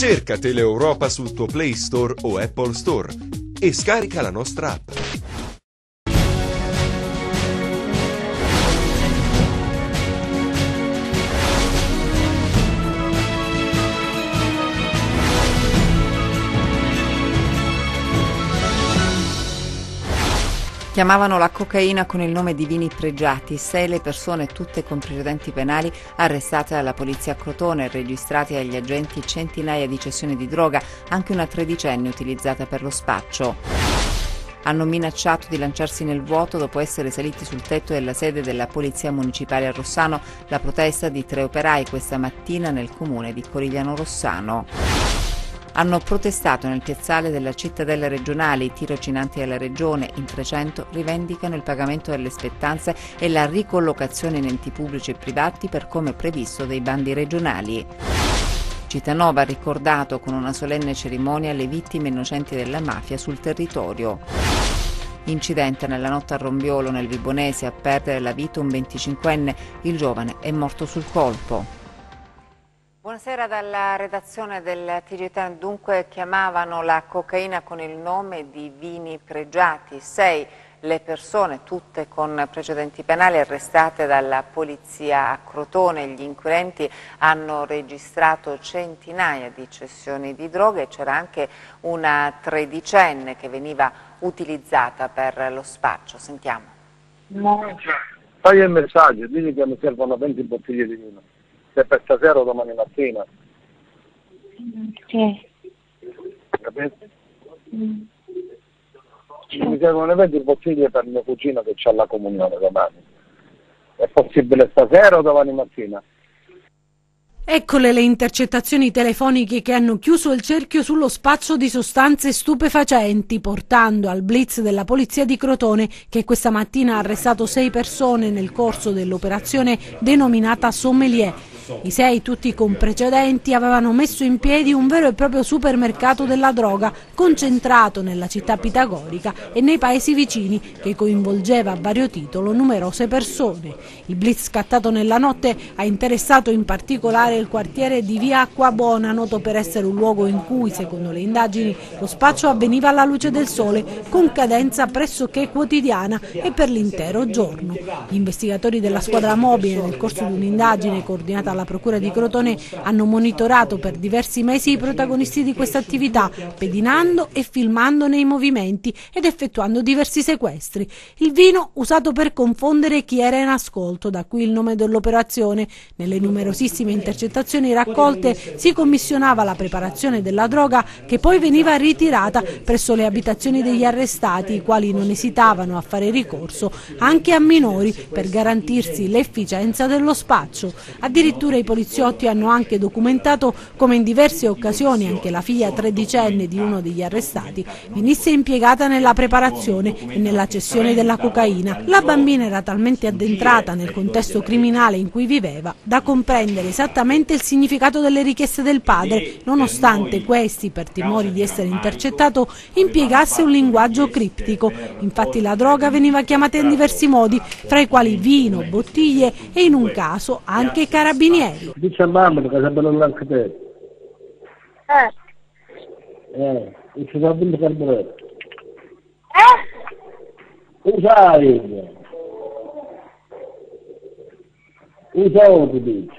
Cerca Teleeuropa sul tuo Play Store o Apple Store e scarica la nostra app. Chiamavano la cocaina con il nome di vini pregiati. 6 le persone, tutte con precedenti penali, arrestate dalla polizia a Crotone, registrati agli agenti centinaia di cessioni di droga, anche una tredicenne utilizzata per lo spaccio. Hanno minacciato di lanciarsi nel vuoto dopo essere saliti sul tetto della sede della Polizia Municipale a Rossano. La protesta di 3 operai questa mattina nel comune di Corigliano Rossano. Hanno protestato nel piazzale della cittadella regionale. I tirocinanti della regione, in 300, rivendicano il pagamento delle spettanze e la ricollocazione in enti pubblici e privati per come previsto dai bandi regionali. Cittadella ha ricordato con una solenne cerimonia le vittime innocenti della mafia sul territorio. Incidente nella notte a Rombiolo, nel Vibonese, a perdere la vita un 25enne. Il giovane è morto sul colpo. Buonasera dalla redazione del TG10. Dunque chiamavano la cocaina con il nome di vini pregiati. 6 le persone, tutte con precedenti penali, arrestate dalla polizia a Crotone. Gli inquirenti hanno registrato centinaia di cessioni di droga e c'era anche una tredicenne che veniva utilizzata per lo spaccio. Sentiamo. Fai il messaggio, digli che mi servono 20 bottiglie di vino. Se per stasera o domani mattina. Sì. Capito? Mi servono 20 bottiglie per mio cugino che c'ha la comunione domani. È possibile stasera o domani mattina? Eccole le intercettazioni telefoniche che hanno chiuso il cerchio sullo spaccio di sostanze stupefacenti, portando al blitz della polizia di Crotone, che questa mattina ha arrestato 6 persone nel corso dell'operazione denominata Sommelier. I 6, tutti con precedenti, avevano messo in piedi un vero e proprio supermercato della droga concentrato nella città pitagorica e nei paesi vicini, che coinvolgeva a vario titolo numerose persone. Il blitz scattato nella notte ha interessato in particolare il quartiere di Via Acquabona, noto per essere un luogo in cui, secondo le indagini, lo spaccio avveniva alla luce del sole, con cadenza pressoché quotidiana e per l'intero giorno. Gli investigatori della squadra mobile, nel corso di un'indagine coordinata alla Procura di Crotone, hanno monitorato per diversi mesi i protagonisti di questa attività, pedinando e filmandone i movimenti ed effettuando diversi sequestri. Il vino usato per confondere chi era in ascolto, da qui il nome dell'operazione. Nelle numerosissime intercettazioni raccolte si commissionava la preparazione della droga, che poi veniva ritirata presso le abitazioni degli arrestati, i quali non esitavano a fare ricorso anche a minori per garantirsi l'efficienza dello spaccio. Addirittura i poliziotti hanno anche documentato come in diverse occasioni anche la figlia tredicenne di uno degli arrestati venisse impiegata nella preparazione e nella cessione della cocaina. La bambina era talmente addentrata nel contesto criminale in cui viveva da comprendere esattamente il significato delle richieste del padre, nonostante questi, per timori di essere intercettato, impiegasse un linguaggio criptico. Infatti la droga veniva chiamata in diversi modi, fra i quali vino, bottiglie e in un caso anche carabinieri. Dice a mamma che sapevano anche te. E ci sono vinto carburetto. Usai. Usai, dice.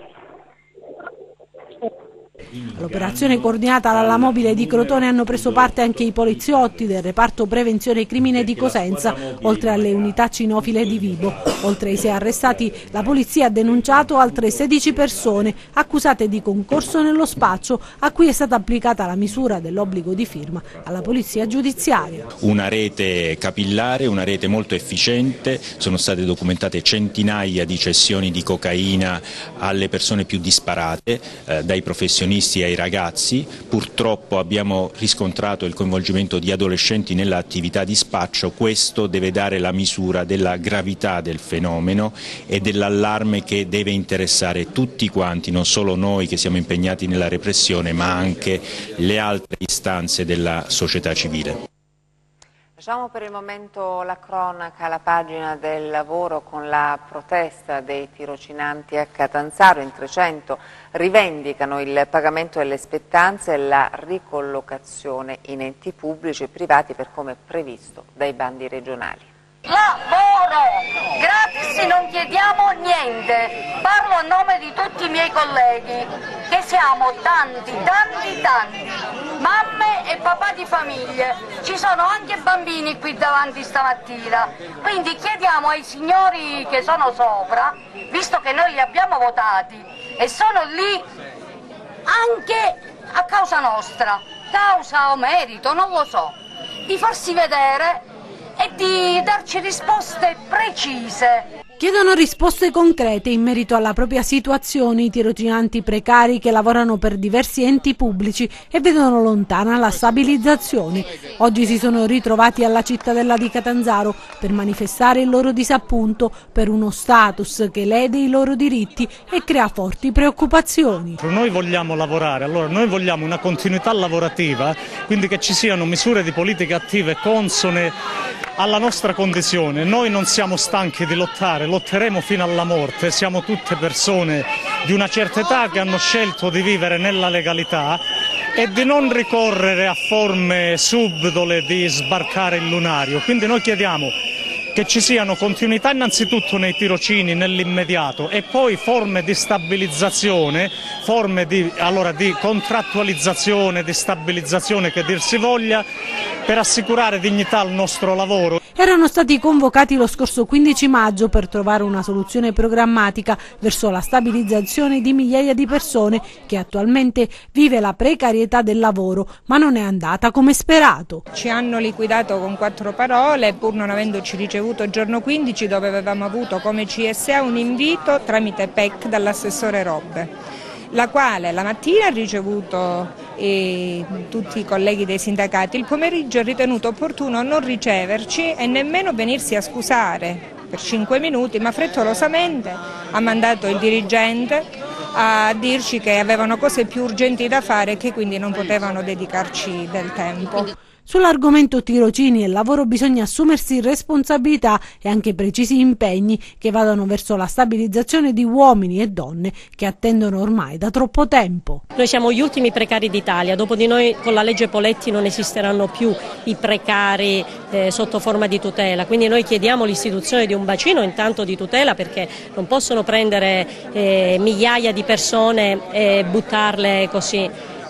All'operazione coordinata dalla mobile di Crotone hanno preso parte anche i poliziotti del reparto prevenzione e crimine di Cosenza, oltre alle unità cinofile di Vibo. Oltre ai 6 arrestati, la polizia ha denunciato altre 16 persone accusate di concorso nello spaccio, a cui è stata applicata la misura dell'obbligo di firma alla polizia giudiziaria. Una rete capillare, una rete molto efficiente, sono state documentate centinaia di cessioni di cocaina alle persone più disparate, dai professionisti ai ragazzi. Purtroppo abbiamo riscontrato il coinvolgimento di adolescenti nell'attività di spaccio. Questo deve dare la misura della gravità del fenomeno e dell'allarme che deve interessare tutti quanti, non solo noi che siamo impegnati nella repressione, ma anche le altre istanze della società civile. Lasciamo per il momento la cronaca, la pagina del lavoro con la protesta dei tirocinanti a Catanzaro. In 300 rivendicano il pagamento delle spettanze e la ricollocazione in enti pubblici e privati per come previsto dai bandi regionali. Lavoro! Gratis non chiediamo niente. Parlo a nome di tutti i miei colleghi, che siamo tanti, mamme e papà di famiglie. Ci sono anche bambini qui davanti stamattina. Quindi chiediamo ai signori che sono sopra, visto che noi li abbiamo votati e sono lì anche a causa nostra, causa o merito, non lo so, di farsi vedere e di darci risposte precise. Chiedono risposte concrete in merito alla propria situazione i tirocinanti precari che lavorano per diversi enti pubblici e vedono lontana la stabilizzazione. Oggi si sono ritrovati alla cittadella di Catanzaro per manifestare il loro disappunto per uno status che lede i loro diritti e crea forti preoccupazioni. Noi vogliamo lavorare, allora noi vogliamo una continuità lavorativa, quindi che ci siano misure di politica attive consone alla nostra condizione. Noi non siamo stanchi di lottare, lotteremo fino alla morte, siamo tutte persone di una certa età che hanno scelto di vivere nella legalità e di non ricorrere a forme subdole di sbarcare il lunario. Quindi noi chiediamo che ci siano continuità innanzitutto nei tirocini nell'immediato e poi forme di stabilizzazione, forme di contrattualizzazione, di stabilizzazione che dir si voglia, per assicurare dignità al nostro lavoro. Erano stati convocati lo scorso 15 maggio per trovare una soluzione programmatica verso la stabilizzazione di migliaia di persone che attualmente vive la precarietà del lavoro, ma non è andata come sperato. Ci hanno liquidato con 4 parole, pur non avendoci ricevuto il giorno 15, dove avevamo avuto come CSA un invito tramite PEC dall'assessore Robbe, la quale la mattina ha ricevuto tutti i colleghi dei sindacati, il pomeriggio ha ritenuto opportuno non riceverci e nemmeno venirsi a scusare per 5 minuti, ma frettolosamente ha mandato il dirigente a dirci che avevano cose più urgenti da fare e che quindi non potevano dedicarci del tempo. Sull'argomento tirocini e lavoro bisogna assumersi responsabilità e anche precisi impegni che vadano verso la stabilizzazione di uomini e donne che attendono ormai da troppo tempo. Noi siamo gli ultimi precari d'Italia, dopo di noi con la legge Poletti non esisteranno più i precari sotto forma di tutela, quindi noi chiediamo l'istituzione di un bacino intanto di tutela, perché non possono prendere migliaia di persone e buttarle così.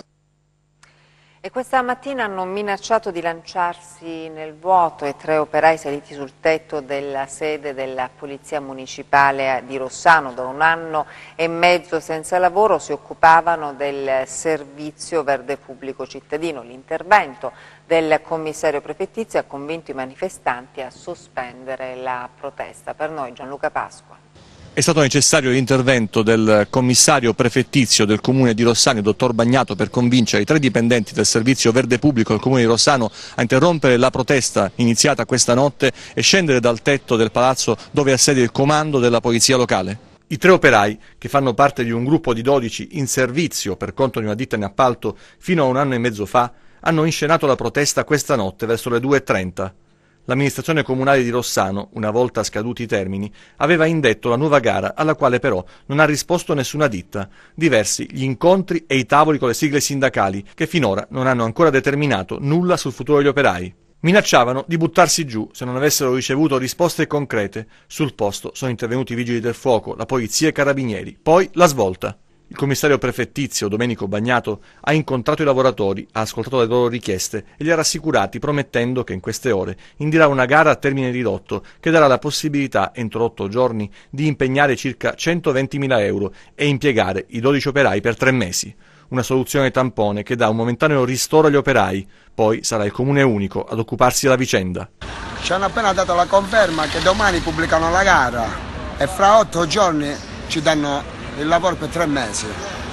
E questa mattina hanno minacciato di lanciarsi nel vuoto e 3 operai saliti sul tetto della sede della Polizia Municipale di Rossano. Da 1 anno e mezzo senza lavoro si occupavano del servizio verde pubblico cittadino. L'intervento del commissario prefettizio ha convinto i manifestanti a sospendere la protesta. Per noi Gianluca Pasqua. È stato necessario l'intervento del commissario prefettizio del comune di Rossano, il dottor Bagnato, per convincere i 3 dipendenti del servizio verde pubblico del comune di Rossano a interrompere la protesta iniziata questa notte e scendere dal tetto del palazzo dove ha sede il comando della polizia locale. I 3 operai, che fanno parte di un gruppo di 12 in servizio per conto di una ditta in appalto fino a 1 anno e mezzo fa, hanno inscenato la protesta questa notte verso le 2:30. L'amministrazione comunale di Rossano, una volta scaduti i termini, aveva indetto la nuova gara alla quale però non ha risposto nessuna ditta. Diversi gli incontri e i tavoli con le sigle sindacali che finora non hanno ancora determinato nulla sul futuro degli operai. Minacciavano di buttarsi giù se non avessero ricevuto risposte concrete. Sul posto sono intervenuti i vigili del fuoco, la polizia e i carabinieri. Poi la svolta. Il commissario prefettizio Domenico Bagnato ha incontrato i lavoratori, ha ascoltato le loro richieste e li ha rassicurati promettendo che in queste ore indirà una gara a termine ridotto che darà la possibilità, entro 8 giorni, di impegnare circa 120.000 euro e impiegare i 12 operai per 3 mesi. Una soluzione tampone che dà un momentaneo ristoro agli operai, poi sarà il comune unico ad occuparsi della vicenda. Ci hanno appena dato la conferma che domani pubblicano la gara e fra 8 giorni ci danno il lavoro per 3 mesi,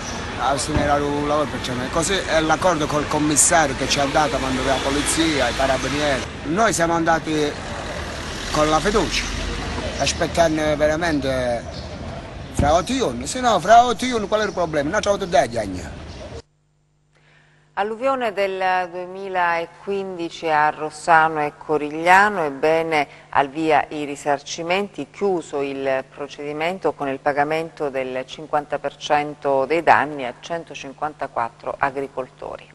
il lavoro per 3 mesi. Così è l'accordo col commissario che ci ha dato quando la polizia, i carabinieri. Noi siamo andati con la fiducia, aspettando veramente fra 8 giorni, se no fra 8 giorni qual è il problema? Non c'è avuto degli anni. Alluvione del 2015 a Rossano e Corigliano, ebbene al via i risarcimenti, chiuso il procedimento con il pagamento del 50% dei danni a 154 agricoltori.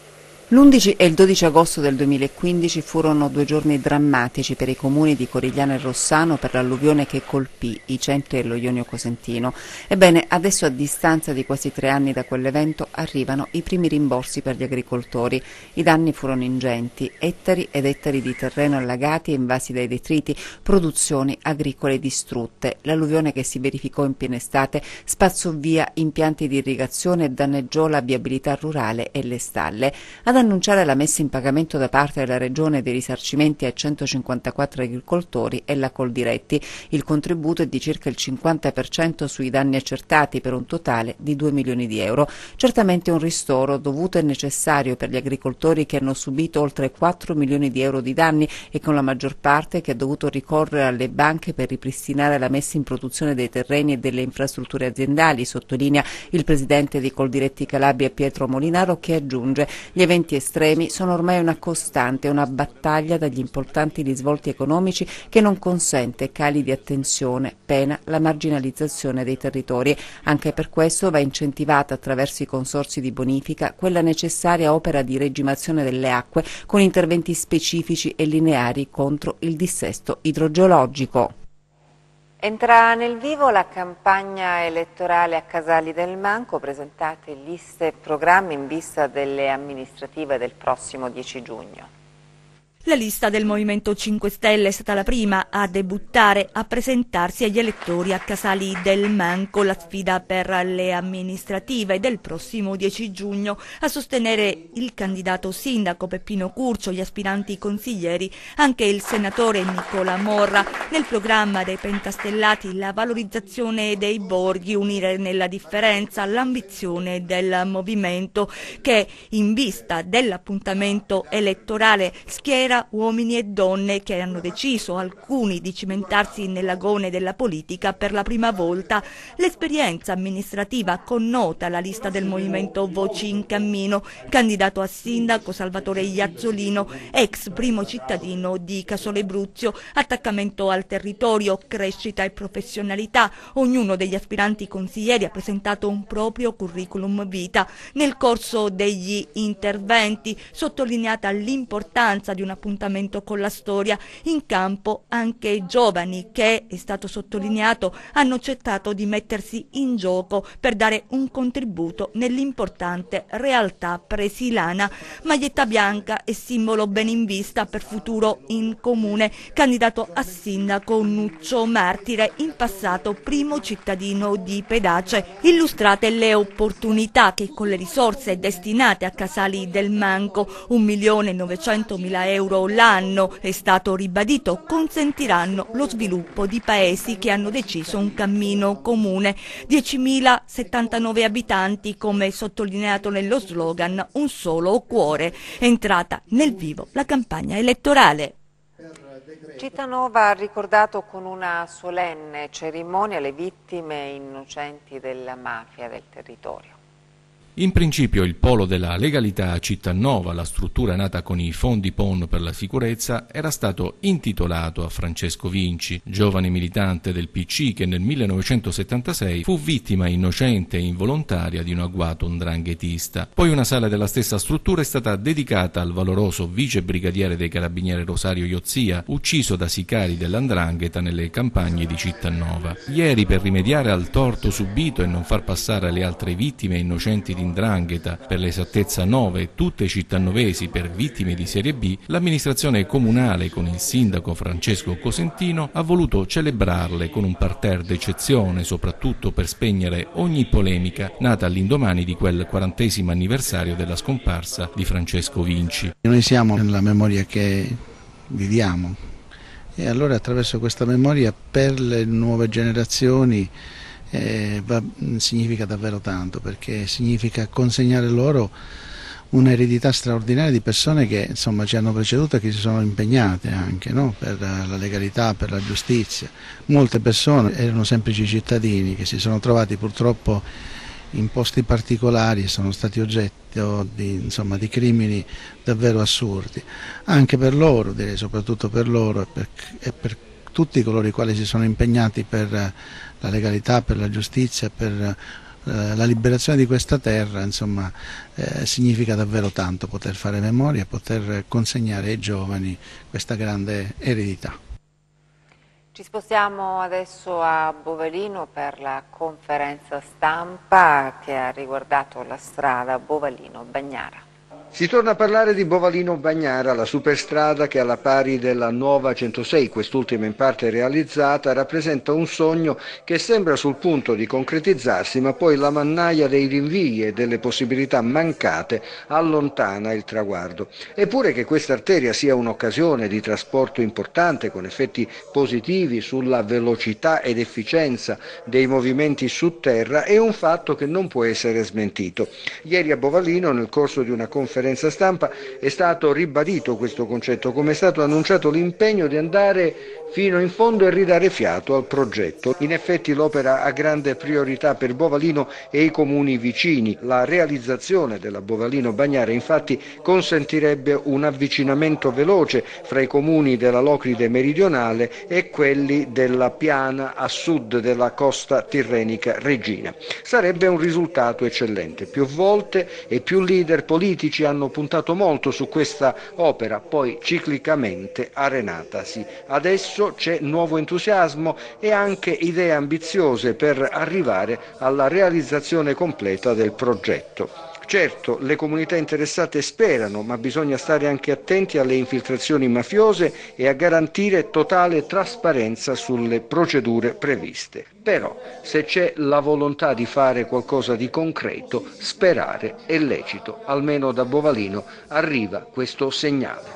L'11 e il 12 agosto del 2015 furono 2 giorni drammatici per i comuni di Corigliano e Rossano per l'alluvione che colpì i centri e lo Ionio Cosentino. Ebbene, adesso a distanza di quasi 3 anni da quell'evento arrivano i primi rimborsi per gli agricoltori. I danni furono ingenti, ettari ed ettari di terreno allagati e invasi dai detriti, produzioni agricole distrutte. L'alluvione che si verificò in piena estate spazzò via impianti di irrigazione e danneggiò la viabilità rurale e le stalle. Ad annunciare la messa in pagamento da parte della Regione dei risarcimenti a 154 agricoltori è la Coldiretti. Il contributo è di circa il 50% sui danni accertati per un totale di 2 milioni di euro. Certamente un ristoro dovuto e necessario per gli agricoltori che hanno subito oltre 4 milioni di euro di danni e con la maggior parte che ha dovuto ricorrere alle banche per ripristinare la messa in produzione dei terreni e delle infrastrutture aziendali, sottolinea il presidente di Coldiretti Calabria Pietro Molinaro, che aggiunge: gli eventi estremi sono ormai una costante, una battaglia dagli importanti risvolti economici che non consente cali di attenzione, pena la marginalizzazione dei territori. Anche per questo va incentivata attraverso i consorzi di bonifica quella necessaria opera di regimazione delle acque con interventi specifici e lineari contro il dissesto idrogeologico. Entra nel vivo la campagna elettorale a Casali del Manco, presentate liste e programmi in vista delle amministrative del prossimo 10 giugno. La lista del Movimento 5 Stelle è stata la prima a debuttare, a presentarsi agli elettori a Casali del Manco. La sfida per le amministrative del prossimo 10 giugno, a sostenere il candidato sindaco Peppino Curcio, gli aspiranti consiglieri, anche il senatore Nicola Morra. Nel programma dei pentastellati la valorizzazione dei borghi, unire nella differenza l'ambizione del movimento che, in vista dell'appuntamento elettorale, schiera uomini e donne che hanno deciso, alcuni, di cimentarsi nell'agone della politica per la prima volta. L'esperienza amministrativa connota la lista del movimento Voci in Cammino, candidato a sindaco Salvatore Iazzolino, ex primo cittadino di Casole Bruzio, attaccamento al territorio, crescita e professionalità. Ognuno degli aspiranti consiglieri ha presentato un proprio curriculum vita. Nel corso degli interventi sottolineata l'importanza di un appuntamento con la storia, in campo anche giovani che, è stato sottolineato, hanno accettato di mettersi in gioco per dare un contributo nell'importante realtà presilana. Maglietta bianca e simbolo ben in vista per futuro in comune, candidato a sindaco Nuccio Martire, in passato primo cittadino di Pedace. Illustrate le opportunità che con le risorse destinate a Casali del Manco, 1.900.000 euro l'anno, è stato ribadito, consentiranno lo sviluppo di paesi che hanno deciso un cammino comune. 10.079 abitanti, come sottolineato nello slogan Un solo cuore. È entrata nel vivo la campagna elettorale. Cittanova ha ricordato con una solenne cerimonia le vittime innocenti della mafia del territorio. In principio il polo della legalità a Cittanova, la struttura nata con i fondi PON per la sicurezza, era stato intitolato a Francesco Vinci, giovane militante del PC che nel 1976 fu vittima innocente e involontaria di un agguato 'ndranghetista. Poi una sala della stessa struttura è stata dedicata al valoroso vice brigadiere dei carabinieri Rosario Iozia, ucciso da sicari dell''ndrangheta nelle campagne di Cittanova. Ieri, per rimediare al torto subito e non far passare le altre vittime innocenti di 'ndrangheta, per l'esattezza 9, tutte cittannovesi per vittime di serie B, l'amministrazione comunale con il sindaco Francesco Cosentino ha voluto celebrarle con un parterre d'eccezione, soprattutto per spegnere ogni polemica nata all'indomani di quel 40° anniversario della scomparsa di Francesco Vinci. Noi siamo nella memoria che viviamo e allora attraverso questa memoria per le nuove generazioni significa davvero tanto, perché significa consegnare loro un'eredità straordinaria di persone che insomma ci hanno preceduto e che si sono impegnate anche, no? Per la legalità, per la giustizia. Molte persone erano semplici cittadini che si sono trovati purtroppo in posti particolari, sono stati oggetto di crimini davvero assurdi, anche per loro, direi soprattutto per loro e per tutti coloro i quali si sono impegnati per la legalità, per la giustizia, per la liberazione di questa terra. Significa davvero tanto poter fare memoria e poter consegnare ai giovani questa grande eredità. Ci spostiamo adesso a Bovalino per la conferenza stampa che ha riguardato la strada Bovalino-Bagnara. Si torna a parlare di Bovalino-Bagnara, la superstrada che alla pari della nuova 106, quest'ultima in parte realizzata, rappresenta un sogno che sembra sul punto di concretizzarsi, ma poi la mannaia dei rinvii e delle possibilità mancate allontana il traguardo. Eppure che questa arteria sia un'occasione di trasporto importante con effetti positivi sulla velocità ed efficienza dei movimenti su terra è un fatto che non può essere smentito. Ieri a Bovalino, nel corso di una conferenza stampa, è stato ribadito questo concetto, come è stato annunciato l'impegno di andare fino in fondo e ridare fiato al progetto. In effetti l'opera ha grande priorità per Bovalino e i comuni vicini. La realizzazione della Bovalino-Bagnara infatti consentirebbe un avvicinamento veloce fra i comuni della Locride meridionale e quelli della piana a sud della costa tirrenica reggina. Sarebbe un risultato eccellente. Più volte e più leader politici hanno puntato molto su questa opera, poi ciclicamente arenatasi. Adesso c'è nuovo entusiasmo e anche idee ambiziose per arrivare alla realizzazione completa del progetto. Certo, le comunità interessate sperano, ma bisogna stare anche attenti alle infiltrazioni mafiose e a garantire totale trasparenza sulle procedure previste. Però, se c'è la volontà di fare qualcosa di concreto, sperare è lecito. Almeno da Bovalino arriva questo segnale.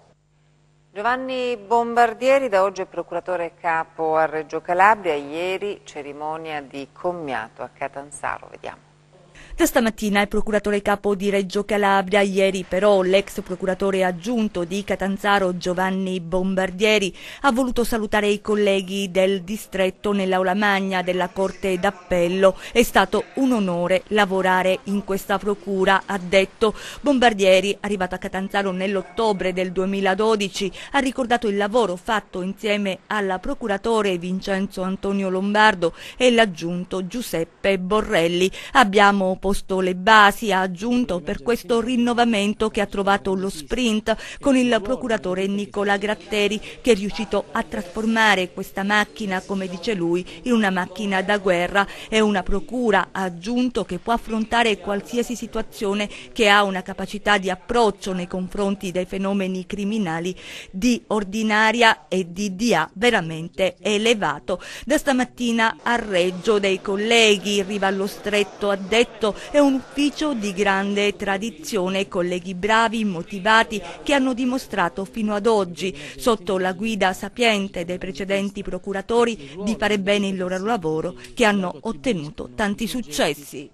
Giovanni Bombardieri, da oggi è procuratore capo a Reggio Calabria, ieri cerimonia di commiato a Catanzaro, vediamo. Da stamattina il procuratore capo di Reggio Calabria, ieri però l'ex procuratore aggiunto di Catanzaro Giovanni Bombardieri ha voluto salutare i colleghi del distretto nell'aula magna della Corte d'Appello. È stato un onore lavorare in questa procura, ha detto. Bombardieri, arrivato a Catanzaro nell'ottobre del 2012, ha ricordato il lavoro fatto insieme alla procuratore Vincenzo Antonio Lombardo e l'aggiunto Giuseppe Borrelli. Abbiamo posto le basi, ha aggiunto, per questo rinnovamento che ha trovato lo sprint con il procuratore Nicola Gratteri, che è riuscito a trasformare questa macchina, come dice lui, in una macchina da guerra. È una procura, ha aggiunto, che può affrontare qualsiasi situazione, che ha una capacità di approccio nei confronti dei fenomeni criminali di ordinaria e di DA veramente elevato. Da stamattina a Reggio dei colleghi, Riva allo Stretto, ha detto, è un ufficio di grande tradizione, colleghi bravi, motivati, che hanno dimostrato fino ad oggi, sotto la guida sapiente dei precedenti procuratori, di fare bene il loro lavoro, che hanno ottenuto tanti successi.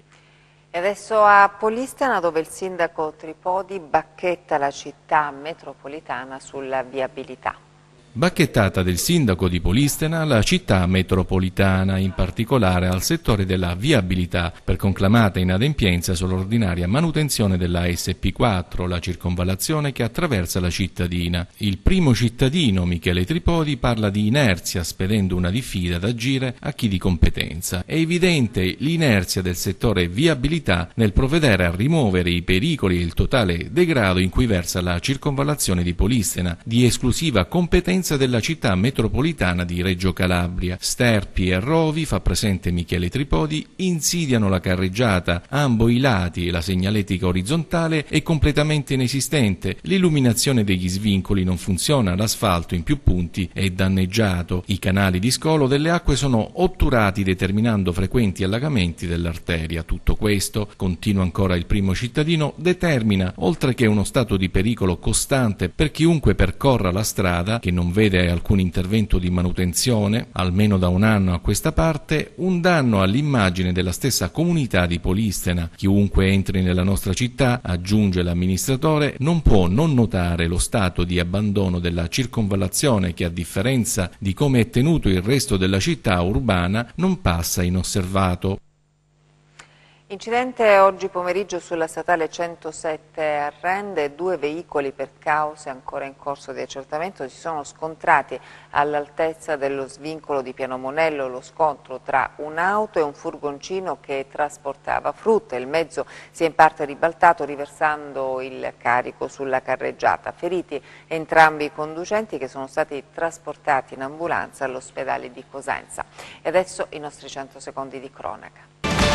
E adesso a Polistena, dove il sindaco Tripodi bacchetta la città metropolitana sulla viabilità. Bacchettata del sindaco di Polistena alla città metropolitana, in particolare al settore della viabilità, per conclamata inadempienza sull'ordinaria manutenzione della SP4, la circonvallazione che attraversa la cittadina. Il primo cittadino, Michele Tripodi, parla di inerzia, spedendo una diffida ad agire a chi di competenza. È evidente l'inerzia del settore viabilità nel provvedere a rimuovere i pericoli e il totale degrado in cui versa la circonvallazione di Polistena, di esclusiva competenza della città metropolitana di Reggio Calabria. Sterpi e rovi, fa presente Michele Tripodi, insidiano la carreggiata, ambo i lati, e la segnaletica orizzontale è completamente inesistente, l'illuminazione degli svincoli non funziona, l'asfalto in più punti è danneggiato, i canali di scolo delle acque sono otturati, determinando frequenti allagamenti dell'arteria. Tutto questo, continua ancora il primo cittadino, determina, oltre che uno stato di pericolo costante per chiunque percorra la strada, che non vede alcun intervento di manutenzione, almeno da un anno a questa parte, un danno all'immagine della stessa comunità di Polistena. Chiunque entri nella nostra città, aggiunge l'amministratore, non può non notare lo stato di abbandono della circonvallazione che, a differenza di come è tenuto il resto della città urbana, non passa inosservato. Incidente oggi pomeriggio sulla statale 107 a Rende, 2 veicoli per cause ancora in corso di accertamento si sono scontrati all'altezza dello svincolo di Piano Monello. Lo scontro tra un'auto e un furgoncino che trasportava frutta. Il mezzo si è in parte ribaltato riversando il carico sulla carreggiata. Feriti entrambi i conducenti che sono stati trasportati in ambulanza all'ospedale di Cosenza. E adesso i nostri 100 secondi di cronaca.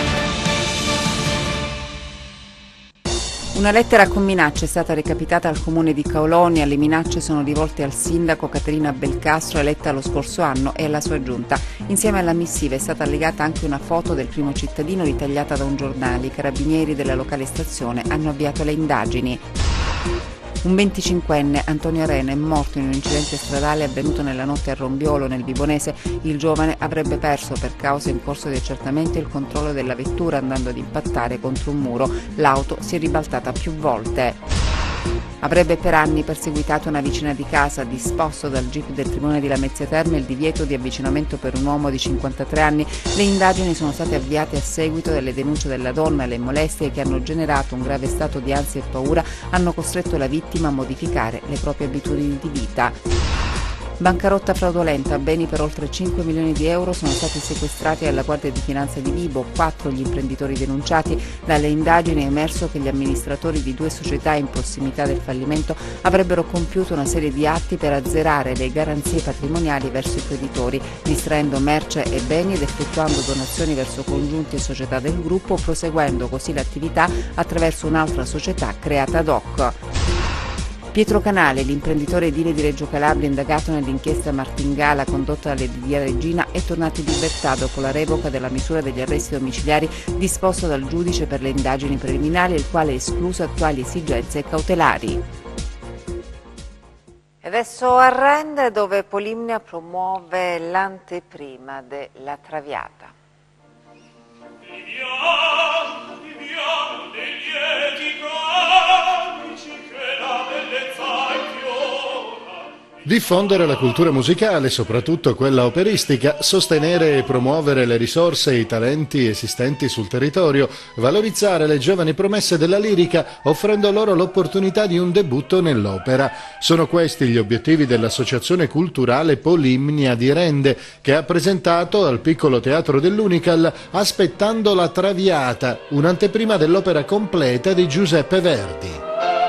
Una lettera con minacce è stata recapitata al comune di Caulonia. Le minacce sono rivolte al sindaco Caterina Belcastro, eletta lo scorso anno, e alla sua giunta. Insieme alla missiva è stata allegata anche una foto del primo cittadino ritagliata da un giornale. I carabinieri della locale stazione hanno avviato le indagini. Un 25enne, Antonio Arena, è morto in un incidente stradale avvenuto nella notte a Rombiolo, nel Vibonese. Il giovane avrebbe perso, per cause in corso di accertamento, il controllo della vettura andando ad impattare contro un muro. L'auto si è ribaltata più volte. Avrebbe per anni perseguitato una vicina di casa. Disposto dal GIP del Tribunale di Lamezia Terme il divieto di avvicinamento per un uomo di 53 anni. Le indagini sono state avviate a seguito delle denunce della donna. Le molestie che hanno generato un grave stato di ansia e paura hanno costretto la vittima a modificare le proprie abitudini di vita. Bancarotta fraudolenta, beni per oltre 5 milioni di euro sono stati sequestrati alla Guardia di Finanza di Vibo. 4 gli imprenditori denunciati. Dalle indagini è emerso che gli amministratori di 2 società in prossimità del fallimento avrebbero compiuto una serie di atti per azzerare le garanzie patrimoniali verso i creditori, distraendo merce e beni ed effettuando donazioni verso congiunti e società del gruppo, proseguendo così l'attività attraverso un'altra società creata ad hoc. Pietro Canale, l'imprenditore edile di Reggio Calabria indagato nell'inchiesta Martingala condotta dall'edilizia Regina, è tornato in libertà dopo la revoca della misura degli arresti domiciliari disposta dal giudice per le indagini preliminari, il quale ha escluso attuali esigenze cautelari. E adesso a Rende, dove Polimnia promuove l'anteprima della Traviata. Diffondere la cultura musicale, soprattutto quella operistica, sostenere e promuovere le risorse e i talenti esistenti sul territorio, valorizzare le giovani promesse della lirica, offrendo loro l'opportunità di un debutto nell'opera. Sono questi gli obiettivi dell'Associazione Culturale Polimnia di Rende, che ha presentato al Piccolo Teatro dell'Unical Aspettando la Traviata, un'anteprima dell'opera completa di Giuseppe Verdi.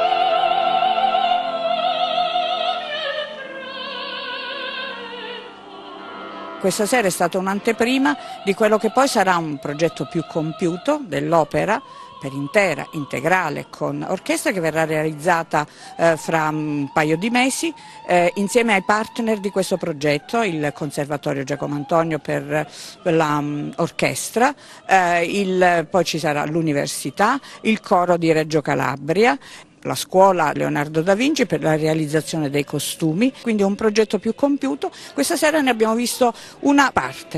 Questa sera è stata un'anteprima di quello che poi sarà un progetto più compiuto dell'opera per intera, integrale, con orchestra, che verrà realizzata fra un paio di mesi insieme ai partner di questo progetto, il Conservatorio Giacomo Antonio per l'orchestra, poi ci sarà l'Università, il Coro di Reggio Calabria, la scuola Leonardo da Vinci per la realizzazione dei costumi, quindi un progetto più compiuto. Questa sera ne abbiamo visto una parte.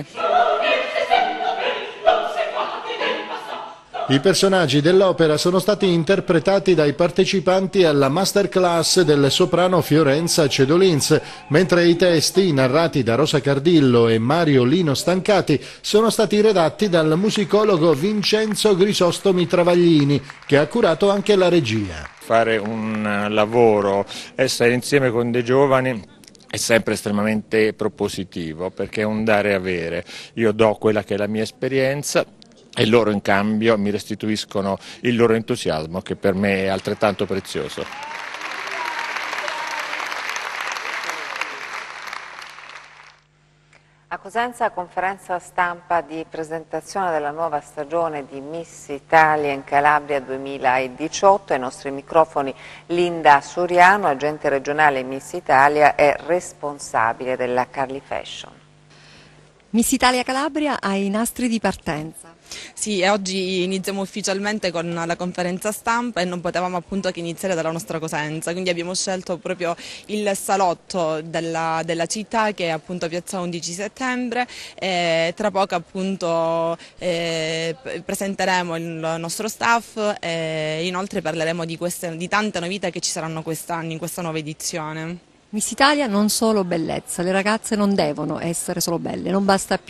I personaggi dell'opera sono stati interpretati dai partecipanti alla masterclass del soprano Fiorenza Cedolins, mentre i testi, narrati da Rosa Cardillo e Mario Lino Stancati, sono stati redatti dal musicologo Vincenzo Grisostomi Travaglini, che ha curato anche la regia. Fare un lavoro, essere insieme con dei giovani è sempre estremamente propositivo, perché è un dare e avere. Io do quella che è la mia esperienza e loro in cambio mi restituiscono il loro entusiasmo, che per me è altrettanto prezioso. A Cosenza, conferenza stampa di presentazione della nuova stagione di Miss Italia in Calabria 2018. Ai nostri microfoni Linda Suriano, agente regionale Miss Italia e responsabile della Carli Fashion. Miss Italia Calabria ha i nastri di partenza. Sì, e oggi iniziamo ufficialmente con la conferenza stampa e non potevamo appunto che iniziare dalla nostra Cosenza, quindi abbiamo scelto proprio il salotto della città, che è appunto piazza 11 settembre, e tra poco appunto presenteremo il nostro staff e inoltre parleremo di tante novità che ci saranno quest'anno in questa nuova edizione. Miss Italia non solo bellezza, le ragazze non devono essere solo belle, non basta più.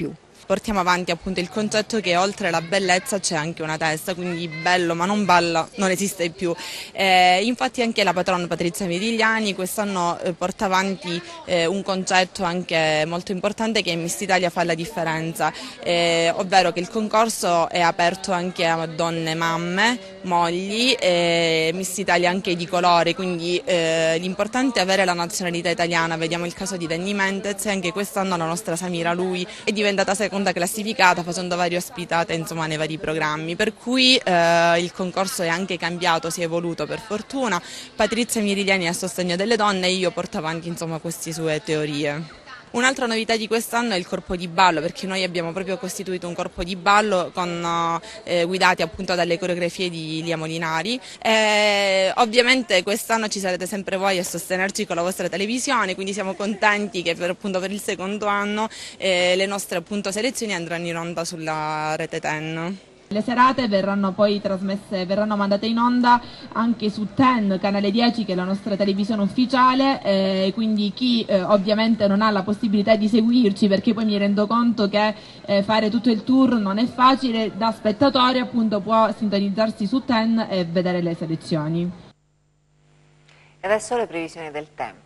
portiamo avanti appunto il concetto che oltre la bellezza c'è anche una testa, quindi bello ma non balla non esiste più. Infatti anche la patron Patrizia Mirigliani quest'anno porta avanti un concetto anche molto importante, che Miss Italia fa la differenza, ovvero che il concorso è aperto anche a donne mamme, mogli, Miss Italia anche di colore, quindi l'importante è avere la nazionalità italiana. Vediamo il caso di Danny Mendez, e anche quest'anno la nostra Samira Lui è diventata seconda classificata facendo varie ospitate insomma nei vari programmi, per cui il concorso è anche cambiato, si è evoluto per fortuna. Patrizia Mirigliani è a sostegno delle donne e io porto avanti insomma queste sue teorie. Un'altra novità di quest'anno è il corpo di ballo, perché noi abbiamo proprio costituito un corpo di ballo guidati appunto dalle coreografie di Lia Molinari. Ovviamente quest'anno ci sarete sempre voi a sostenerci con la vostra televisione, quindi siamo contenti che per il secondo anno le nostre appunto selezioni andranno in onda sulla Rete Ten. Le serate verranno poi trasmesse, verranno mandate in onda anche su Ten, canale 10, che è la nostra televisione ufficiale, quindi chi ovviamente non ha la possibilità di seguirci, perché poi mi rendo conto che fare tutto il tour non è facile, da spettatore appunto può sintonizzarsi su Ten e vedere le selezioni. E adesso le previsioni del tempo.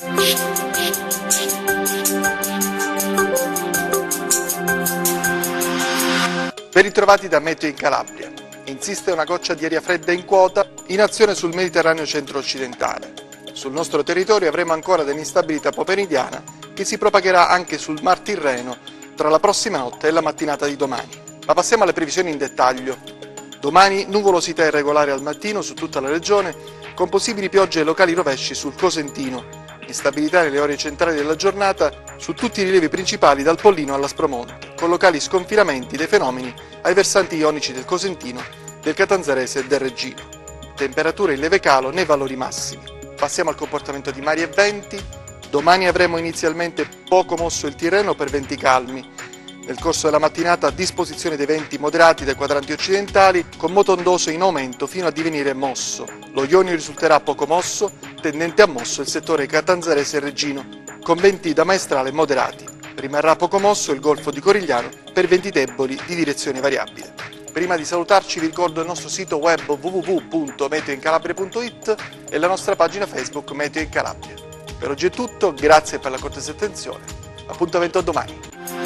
Ben ritrovati da Meteo in Calabria. Insiste una goccia di aria fredda in quota in azione sul Mediterraneo centro-occidentale. Sul nostro territorio avremo ancora dell'instabilità pomeridiana che si propagherà anche sul Mar Tirreno tra la prossima notte e la mattinata di domani. Ma passiamo alle previsioni in dettaglio. Domani nuvolosità irregolare al mattino su tutta la regione, con possibili piogge e locali rovesci sul Cosentino. Instabilità nelle ore centrali della giornata su tutti i rilievi principali dal Pollino all'Aspromonte, con locali sconfinamenti dei fenomeni ai versanti ionici del Cosentino, del Catanzarese e del Reggino. Temperature in lieve calo nei valori massimi. Passiamo al comportamento di mari e venti. Domani avremo inizialmente poco mosso il Tirreno per venti calmi. Nel corso della mattinata a disposizione dei venti moderati dai quadranti occidentali, con moto ondoso in aumento fino a divenire mosso. Lo Ionio risulterà poco mosso, tendente a mosso il settore Catanzarese e Reggino, con venti da maestrale moderati. Rimarrà poco mosso il Golfo di Corigliano per venti deboli di direzione variabile. Prima di salutarci vi ricordo il nostro sito web www.meteoincalabria.it e la nostra pagina Facebook Meteo in Calabria. Per oggi è tutto, grazie per la cortese attenzione. Appuntamento a domani.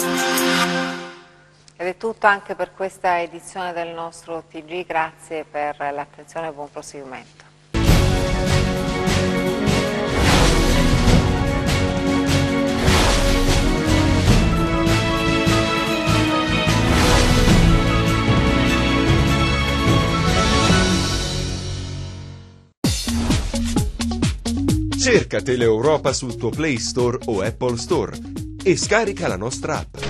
Ed è tutto anche per questa edizione del nostro TG, grazie per l'attenzione e buon proseguimento. Cerca Teleeuropa sul tuo Play Store o Apple Store e scarica la nostra app.